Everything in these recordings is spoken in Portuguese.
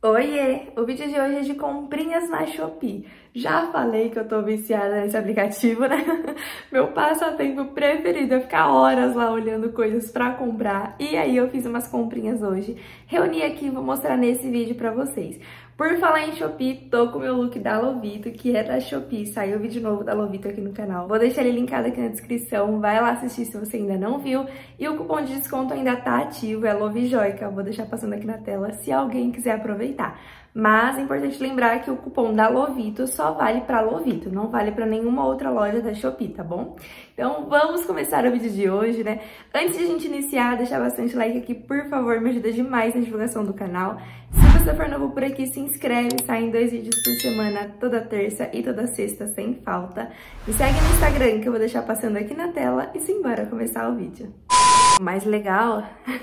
Oiê! O vídeo de hoje é de comprinhas na Shopee. Já falei que eu tô viciada nesse aplicativo, né? Meu passatempo preferido é ficar horas lá olhando coisas pra comprar. E aí eu fiz umas comprinhas hoje. Reuni aqui e vou mostrar nesse vídeo pra vocês. Por falar em Shopee, tô com o meu look da Lovito, que é da Shopee. Saiu vídeo novo da Lovito aqui no canal. Vou deixar ele linkado aqui na descrição. Vai lá assistir se você ainda não viu. E o cupom de desconto ainda tá ativo, é LoveJoica. Vou deixar passando aqui na tela se alguém quiser aproveitar. Mas é importante lembrar que o cupom da Lovito só vale pra Lovito, não vale pra nenhuma outra loja da Shopee, tá bom? Então vamos começar o vídeo de hoje, né? Antes de a gente iniciar, deixar bastante like aqui, por favor, me ajuda demais na divulgação do canal. Se você for novo por aqui, se inscreve, saem 2 vídeos por semana, toda terça e toda sexta, sem falta. Me segue no Instagram, que eu vou deixar passando aqui na tela, e simbora começar o vídeo. O mais legal...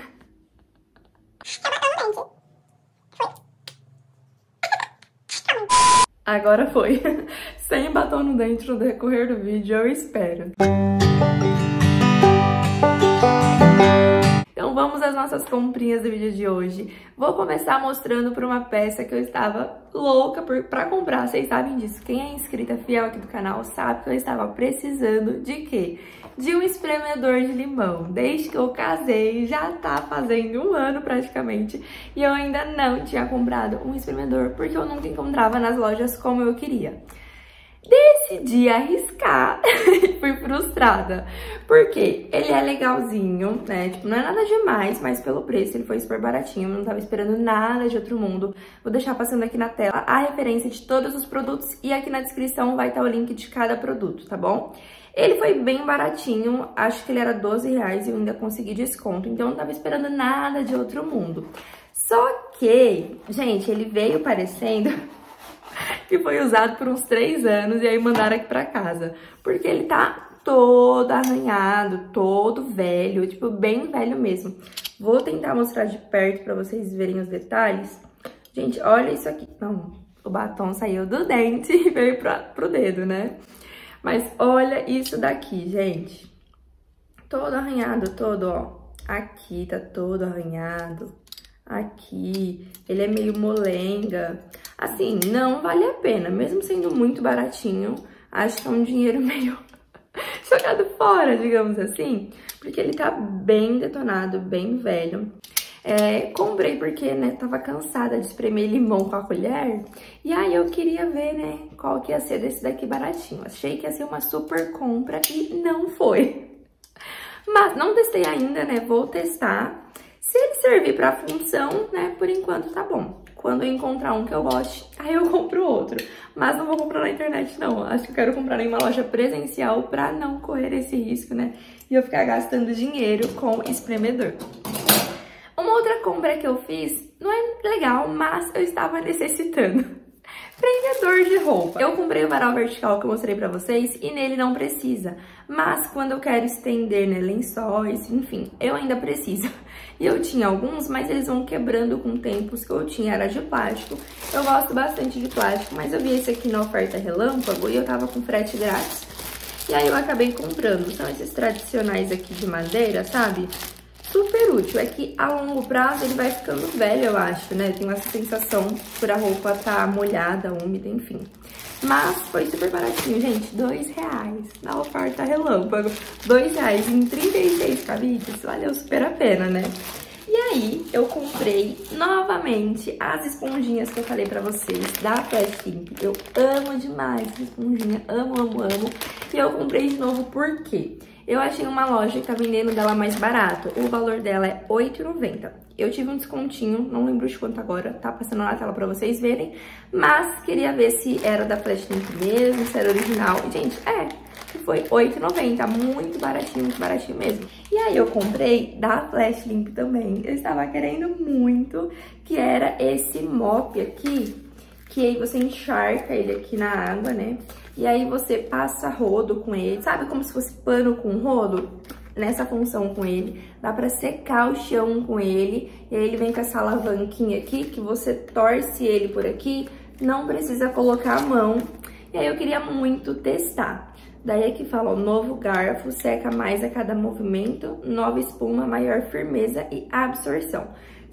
Agora foi. Sem batom no dente no decorrer do vídeo, eu espero. Então vamos às nossas comprinhas do vídeo de hoje. Vou começar mostrando por uma peça que eu estava louca pra comprar. Vocês sabem disso. Quem é inscrita fiel aqui do canal sabe que eu estava precisando de quê? De um espremedor de limão. Desde que eu casei, já tá fazendo 1 ano praticamente, e eu ainda não tinha comprado um espremedor, porque eu nunca encontrava nas lojas como eu queria. Decidi arriscar e fui frustrada, porque ele é legalzinho, né, tipo, não é nada demais, mas pelo preço ele foi super baratinho, eu não tava esperando nada de outro mundo. Vou deixar passando aqui na tela a referência de todos os produtos e aqui na descrição vai estar o link de cada produto, tá bom? Ele foi bem baratinho, acho que ele era R$12 e eu ainda consegui desconto, então eu não tava esperando nada de outro mundo. Só que, gente, ele veio parecendo que foi usado por uns 3 anos e aí mandaram aqui pra casa. Porque ele tá todo arranhado, todo velho, tipo, bem velho mesmo. Vou tentar mostrar de perto pra vocês verem os detalhes. Gente, olha isso aqui. Não, o batom saiu do dente e veio pro dedo, né? Mas olha isso daqui, gente. Todo arranhado, todo, ó. Aqui tá todo arranhado. Aqui, ele é meio molenga. Assim, não vale a pena, mesmo sendo muito baratinho. Acho que é um dinheiro meio jogado fora, digamos assim. Porque ele tá bem detonado, bem velho. Comprei porque, né, tava cansada de espremer limão com a colher. E aí eu queria ver, né, qual que ia ser desse daqui baratinho. Achei que ia ser uma super compra e não foi. Mas não testei ainda, né, vou testar. Se ele servir pra função, né, por enquanto tá bom. Quando eu encontrar um que eu goste, aí eu compro outro. Mas não vou comprar na internet, não. Acho que eu quero comprar em uma loja presencial pra não correr esse risco, né, e eu ficar gastando dinheiro com espremedor. Uma outra compra que eu fiz, não é legal, mas eu estava necessitando. Prendedor de roupa. Eu comprei o varal vertical que eu mostrei pra vocês e nele não precisa. Mas quando eu quero estender, né, lençóis, enfim, eu ainda preciso. E eu tinha alguns, mas eles vão quebrando com o tempo. Os que eu tinha era de plástico. Eu gosto bastante de plástico, mas eu vi esse aqui na oferta relâmpago e eu tava com frete grátis. E aí eu acabei comprando. São esses tradicionais aqui de madeira, sabe? Super útil, é que a longo prazo ele vai ficando velho, eu acho, né? Tem essa sensação por a roupa tá molhada, úmida, enfim. Mas foi super baratinho, gente, R$2 na oferta relâmpago. R$2 em 36 cabides, valeu super a pena, né? E aí, eu comprei novamente as esponjinhas que eu falei pra vocês, da Flash Limp. Eu amo demais essa esponjinha, amo, amo, amo. E eu comprei de novo por quê? Eu achei uma loja que tá vendendo dela mais barato. O valor dela é R$8,90. Eu tive um descontinho, não lembro de quanto agora, tá passando na tela pra vocês verem. Mas queria ver se era da Flash Limp mesmo, se era original. E, gente, foi R$8,90, muito baratinho mesmo. E aí eu comprei da Flash Limp também. Eu estava querendo muito, que era esse mop aqui, que aí você encharca ele aqui na água, né? E aí você passa rodo com ele, sabe como se fosse pano com rodo? Nessa função com ele, dá pra secar o chão com ele. E aí ele vem com essa alavanquinha aqui, que você torce ele por aqui, não precisa colocar a mão. E aí eu queria muito testar. Daí aqui fala, ó, novo garfo, seca mais a cada movimento, nova espuma, maior firmeza e absorção.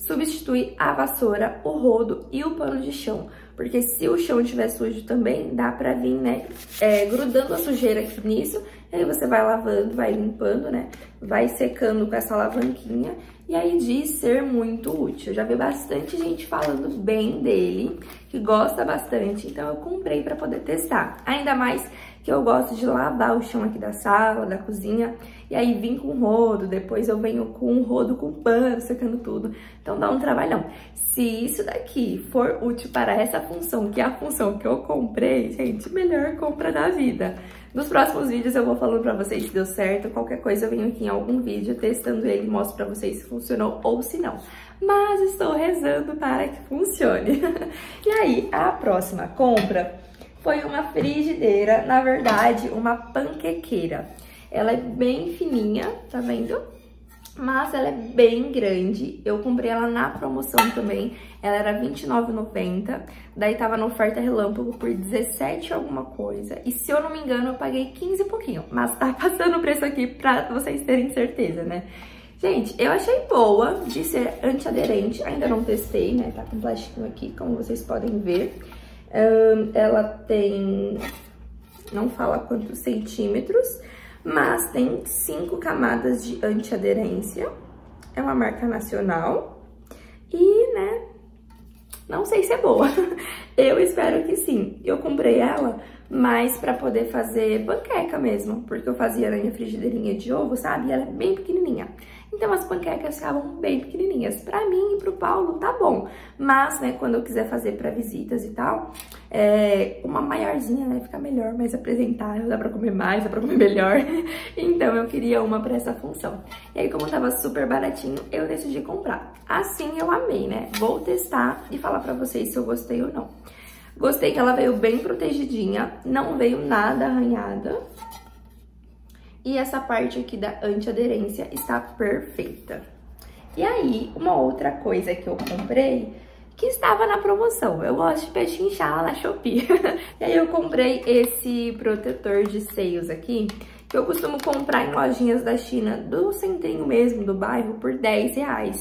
substitui a vassoura, o rodo e o pano de chão. Porque se o chão estiver sujo também, dá pra vir, né, grudando a sujeira aqui nisso. E aí você vai lavando, vai limpando, né, vai secando com essa alavanquinha. E aí diz ser muito útil. Eu já vi bastante gente falando bem dele, que gosta bastante. Então eu comprei pra poder testar. Ainda mais que eu gosto de lavar o chão aqui da sala, da cozinha, e aí vim com rodo, depois eu venho com um rodo com pano, secando tudo, então dá um trabalhão. Se isso daqui for útil para essa função, que é a função que eu comprei, gente, melhor compra da vida. Nos próximos vídeos eu vou falando pra vocês se deu certo, qualquer coisa eu venho aqui em algum vídeo testando ele e mostro pra vocês se funcionou ou se não. Mas estou rezando para que funcione. E aí, a próxima compra foi uma frigideira, na verdade, uma panquequeira. Ela é bem fininha, tá vendo? Mas ela é bem grande. Eu comprei ela na promoção também. Ela era R$29,90. Daí tava na oferta relâmpago por 17 alguma coisa. E se eu não me engano, eu paguei 15 e pouquinho. Mas tá passando o preço aqui pra vocês terem certeza, né? Gente, eu achei boa de ser antiaderente. Ainda não testei, né? Tá com plástico aqui, como vocês podem ver. Ela tem, não fala quantos centímetros, mas tem 5 camadas de antiaderência. É uma marca nacional e, né, não sei se é boa. Eu espero que sim. Eu comprei ela mais pra poder fazer panqueca mesmo, porque eu fazia na minha frigideirinha de ovo, sabe? E ela é bem pequenininha. Então as panquecas ficavam bem pequenininhas. Pra mim e pro Paulo tá bom, mas, né, quando eu quiser fazer pra visitas e tal, uma maiorzinha, né, fica melhor, mais apresentável, dá pra comer mais, dá pra comer melhor. Então eu queria uma pra essa função. E aí, como tava super baratinho, eu decidi comprar. Assim eu amei, né? Vou testar e falar pra vocês se eu gostei ou não. Gostei que ela veio bem protegidinha, não veio nada arranhada. E essa parte aqui da antiaderência está perfeita. E aí, uma outra coisa que eu comprei, que estava na promoção. Eu gosto de pechinchar lá na Shopee. E aí eu comprei esse protetor de seios aqui, que eu costumo comprar em lojinhas da China, do centrinho mesmo, do bairro, por R$10,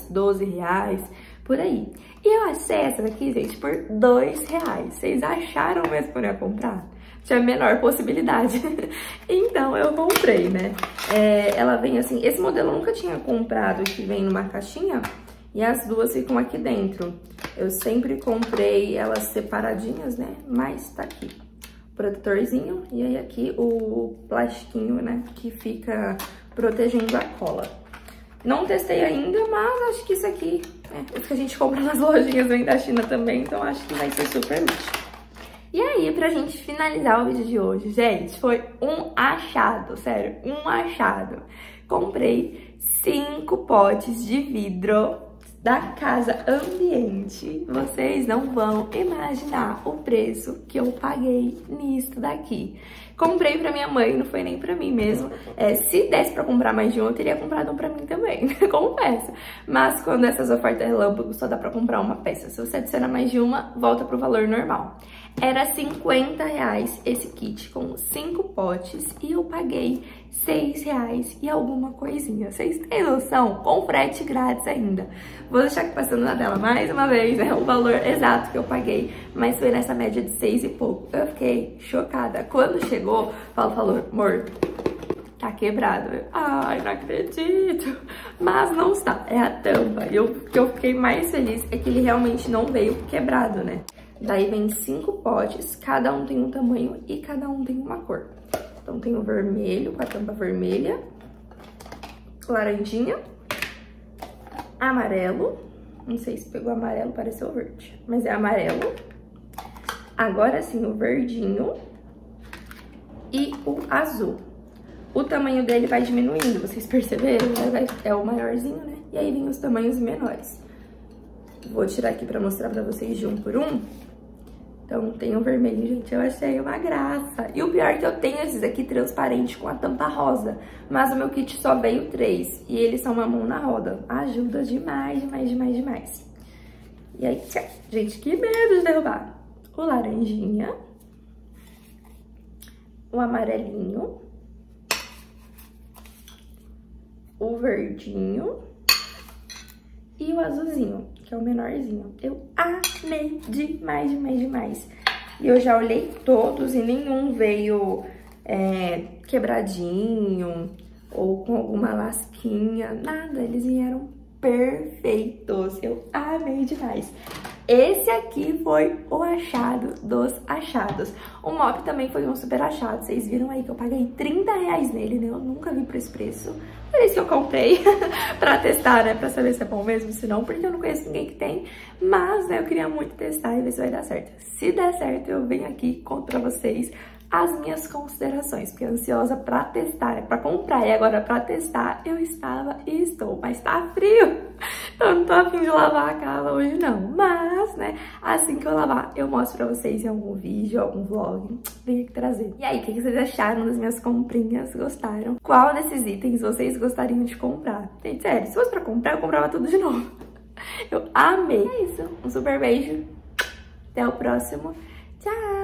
R$12, por aí. E eu achei essa daqui, gente, por R$2. Vocês acharam mesmo que eu ia comprar? Tinha a menor possibilidade. Então eu comprei, né? Ela vem assim, esse modelo eu nunca tinha comprado, que vem numa caixinha, e as duas ficam aqui dentro. Eu sempre comprei elas separadinhas, né? Mas tá aqui o protetorzinho e aí aqui o plastiquinho, né? Que fica protegendo a cola. Não testei ainda, mas acho que isso aqui o que a gente compra nas lojinhas vem da China também, então acho que vai ser super útil. E aí, pra gente finalizar o vídeo de hoje, gente, foi um achado, sério, um achado. Comprei 5 potes de vidro da Casa Ambiente. Vocês não vão imaginar o preço que eu paguei nisso daqui. Comprei pra minha mãe, não foi nem pra mim mesmo. Se desse pra comprar mais de um, eu teria comprado um pra mim também, confesso. Mas quando essas ofertas relâmpago, só dá pra comprar uma peça. Se você adiciona mais de uma, volta pro valor normal. Era R$50 esse kit com 5 potes e eu paguei R$6 e alguma coisinha. Vocês têm noção? Com frete grátis ainda. Vou deixar aqui passando na tela mais uma vez, né, o valor exato que eu paguei, mas foi nessa média de 6 e pouco. Eu fiquei chocada. Quando chegou, o Paulo falou, amor, tá quebrado. Ai, não acredito. Mas não está, é a tampa. E o que eu fiquei mais feliz é que ele realmente não veio quebrado, né? Daí vem 5 potes, cada um tem um tamanho e cada um tem uma cor. Então tem o vermelho, com a tampa vermelha, laranjinha, amarelo, não sei se pegou amarelo, pareceu verde, mas é amarelo. Agora sim, o verdinho e o azul. O tamanho dele vai diminuindo, vocês perceberam? É o maiorzinho, né? E aí vem os tamanhos menores. Vou tirar aqui pra mostrar pra vocês de um por um. Então tem o vermelho, gente, eu achei uma graça. E o pior é que eu tenho esses aqui transparente com a tampa rosa, mas o meu kit só veio 3 e eles são uma mão na roda. Ajuda demais, demais, demais, demais. E aí, gente, que medo de derrubar. O laranjinha, o amarelinho, o verdinho e o azulzinho, que é o menorzinho. Eu amei demais, demais, demais. E eu já olhei todos e nenhum veio quebradinho ou com alguma lasquinha, nada. Eles vieram perfeitos. Eu amei demais. Esse aqui foi o achado dos achados. O mop também foi um super achado. Vocês viram aí que eu paguei R$30 nele, né? Eu nunca vi por esse preço. Por isso que eu comprei pra testar, né? Pra saber se é bom mesmo, se não. Porque eu não conheço ninguém que tem. Mas, né, eu queria muito testar e ver se vai dar certo. Se der certo, eu venho aqui e conto pra vocês as minhas considerações, porque ansiosa pra testar, pra comprar, e agora pra testar eu estava e estou, mas tá frio, então não tô a fim de lavar a casa hoje não, mas, né, assim que eu lavar, eu mostro pra vocês em algum vídeo, algum vlog, venho aqui trazer. E aí, o que vocês acharam das minhas comprinhas? Gostaram? Qual desses itens vocês gostariam de comprar? Gente, sério, se fosse pra comprar, eu comprava tudo de novo. Eu amei. É isso, um super beijo, até o próximo, tchau!